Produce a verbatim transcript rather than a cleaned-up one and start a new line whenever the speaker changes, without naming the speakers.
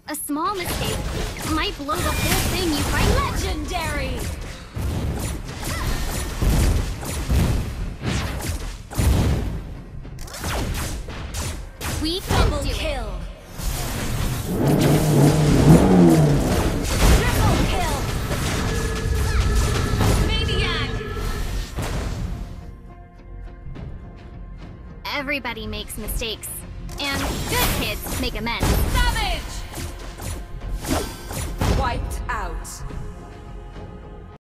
A small mistake might blow the whole thing you fight.
Legendary!
We can
Double
do
kill!
it.
Triple kill! Maniac!
Everybody makes mistakes, and good kids make amends.
Savage! Wiped out.